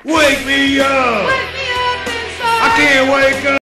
Wake me up. Wake me up inside. I can't wake up.